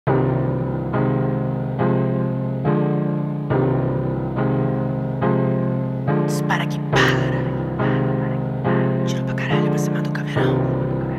Dispara que para. Tira pra caralho pra cima do caveirão.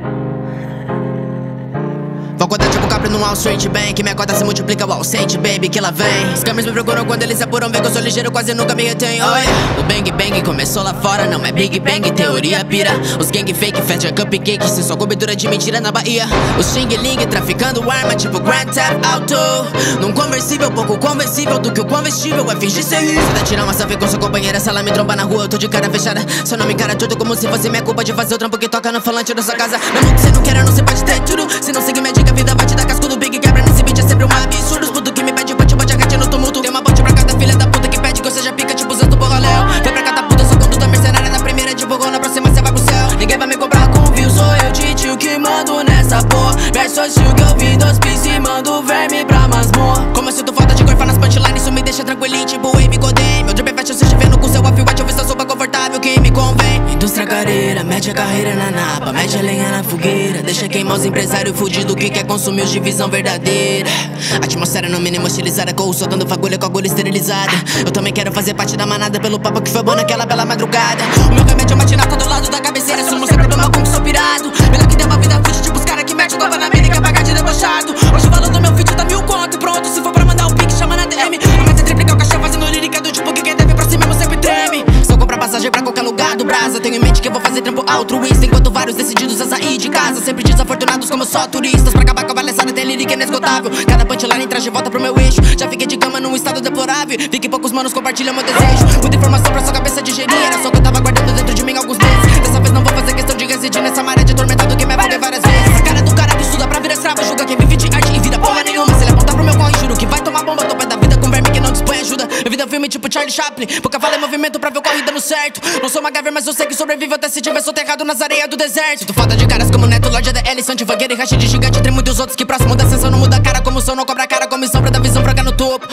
Vou acordar tipo Capri no Wall Street Bank. Minha cota se multiplica, Wall Street, baby, que lá vem. Os câmeras me procuram quando eles se apuram. Vê que eu sou ligeiro, quase nunca me retém. Oh, yeah. O bang bang começou lá fora, não é big bang, teoria pira. Os gang fake, fecha cupcake, se só cobertura de mentira na Bahia. Os xing ling traficando arma tipo Grand Theft Auto. Num conversível, pouco conversível do que o convestível é fingir ser rico. Você tá tirando uma selfie com sua companheira, se ela me tromba na rua, eu tô de cara fechada. Seu nome encara tudo como se fosse minha culpa de fazer o trampo que toca no falante da sua casa. Mesmo que você não queira, não se pode ter tudo. Se não seguir minha dica, a vida vai te dar cascudo. Big quebra nesse beat é sempre um absurdo. Os putos que me pede bote, bote a gatinha no tumulto. Tem uma bote pra cada filha da puta que pede que eu seja pica, tipo Santo Borraléu. Vem pra cada puta, sou conduta mercenária. Na primeira divulgou, na próxima cê vai pro céu. Ninguém vai me comprar com view, sou eu de tio que mando nessa porra. Versos tio que eu vim dos pis e mando verme pra masmorra. Como eu sinto falta de gorfa nas punchlines, isso me deixa tranquilinho, tipo Wave Godem. Meu drip é fashion, se estiver com seu off-white, eu vi sua sopa confortável que me convém. Indústria careira, mete a carreira na napa, mete a lenha na fogueira. Deixa queimar os empresários fudidos que quer consumir os de visão verdadeira. Atmosfera no mínimo estilizada, corro soltando fagulha com agulha esterilizada. Eu também quero fazer parte da manada pelo papo que foi bom naquela bela madrugada. O meu remédio é uma matinata do lado da cabeceira. Sumo sem problema com que sou pirado. Melhor que ter uma vida fit, tipo os cara que mete tova na mina e quer pagar de debochado. Hoje o valor do meu feat tá 1000 conto. Pronto, se for pra mandar um pique, chama na DM. Mas é triplicar o cachê fazendo lírica do tipo que quem deve pra si mesmo sempre treme. Se eu comprar passagem pra qualquer lugar do Brasa, tenho em mente que eu vou fazer trampo altruísta. Enquanto vários decididos a sair de casa, sempre desafortunados como só turistas. Pra acabar com a palhaçada tem lírica inesgotável. Cada punchline traz de volta pro meu eixo. Já fiquei de cama num estado deplorável. Vi que poucos manos compartilham meu desejo. Muita informação pra sua cabeça digerir. Era só que eu tava guardando dentro de mim alguns meses. Dessa vez não vou fazer questão de residir nessa maré de atormentado que me afoguei várias vezes. A cara do cara que estuda pra virar escravo, julga quem vive de arte e vira porra nenhuma. Se ele apontar pro meu corre, juro que vai tomar bomba. Tô pé da vida com verme que não dispõe ajuda. Minha vida é filme tipo Charlie Chaplin. Pouca fala é movimento pra ver o corre dando certo. Não sou MacGyver, mas eu sei que sobrevivo até se tiver soterrado nas areias do deserto. Sinto falta de caras como Neto, Lorde ADL, Santivagueira e Racha de Gigante. Entre muitos outros que próximo da ascensão não muda a cara. Como som, não cobra cara, comissão pra dar visão pra cá no topo.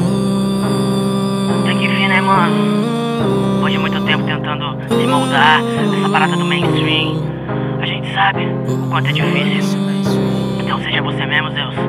Tem que vir, né, mano? Depois de muito tempo tentando se moldar essa parada do mainstream, a gente sabe o quanto é difícil. Então seja você mesmo, Zeus.